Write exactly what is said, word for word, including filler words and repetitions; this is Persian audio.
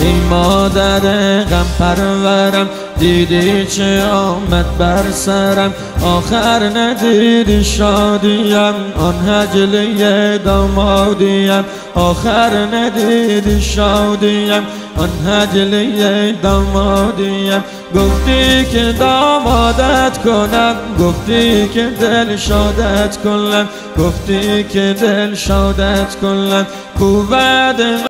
ای مادر غم پرورم دیدی چه آمد بر سرم آخر ندیدی شادیم آن هجله دامادیم آخر ندیدی شادیم آن هجله دامادیم گفتی که دامادت کنم گفتی که دل شادت کنم گفتی که دل شادت کنم کو بعد